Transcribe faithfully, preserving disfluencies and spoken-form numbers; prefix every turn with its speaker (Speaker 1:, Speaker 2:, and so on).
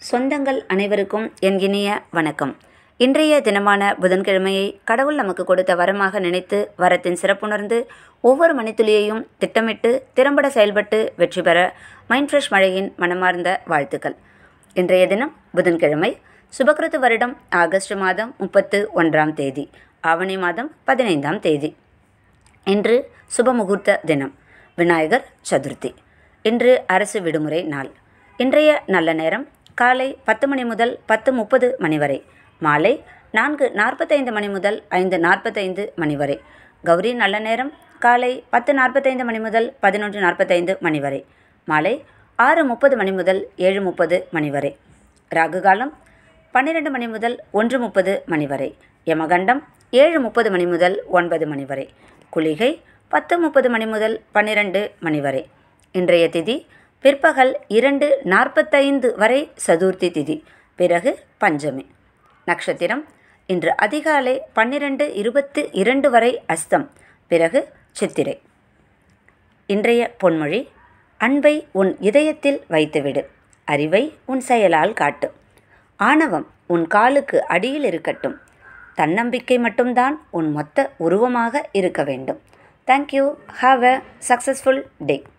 Speaker 1: சொந்தங்கள் அனைவருக்கும் என் இனிய வணக்கம். இன்றைய தினமான புதன்கிழமையை கடவுள் நமக்கு கொடுத்த வரமாக நினைத்து வரத்தின் சிறப்புணர்ந்து ஒவ்வொரு மணித்துளியையும் திட்டமிட்டு திறம்பட செயல்பட்டு வெற்றி பெற மைண்ட் ஃப்ரெஷ் மழையின் மனமார்ந்த வாழ்த்துக்கள். இன்றைய தினம் புதன்கிழமை, சுபகிருத்து வருடம் ஆகஸ்ட் மாதம் முப்பத்து ஒன்றாம் தேதி, ஆவணி மாதம் பதினைந்தாம் தேதி. இன்று சுபமுகூர்த்த தினம், விநாயகர் சதுர்த்தி. இன்று அரசு விடுமுறை நாள். இன்றைய நல்ல நேரம் காலை பத்து மணி முதல் பத்து முப்பது மணி வரை, மாலை நான்கு நாற்பத்தைந்து மணி முதல் ஐந்து நாற்பத்தைந்து மணி வரை. கௌரி நல்ல நேரம் காலை பத்து நாற்பத்தைந்து மணி முதல் பதினொன்று நாற்பத்தைந்து மணி வரை, மாலை ஆறு முப்பது மணி முதல் ஏழு முப்பது மணி வரை. ராகு காலம் பன்னிரெண்டு மணி முதல் ஒன்று முப்பது மணி வரை. யமகண்டம் ஏழு முப்பது மணி முதல் ஒன்பது மணி வரை. குளிகை பத்து முப்பது மணி முதல் பன்னிரெண்டு மணி வரை. இன்றைய திதி பிற்பகல் இரண்டு நாற்பத்தைந்து வரை சதுர்த்தி திதி, பிறகு பஞ்சமி. நட்சத்திரம் இன்று அதிகாலை பன்னிரண்டு இருபத்து இரண்டு வரை அஸ்தம், பிறகு சித்திரை. இன்றைய பொன்மொழி: அன்பை உன் இதயத்தில் வைத்துவிடு, அறிவை உன் செயலால் காட்டு, ஆணவம் உன் காலுக்கு அடியில் இருக்கட்டும், தன்னம்பிக்கை மட்டும்தான் உன் மொத்த உருவமாக இருக்க வேண்டும். Thank you. Have a successful day.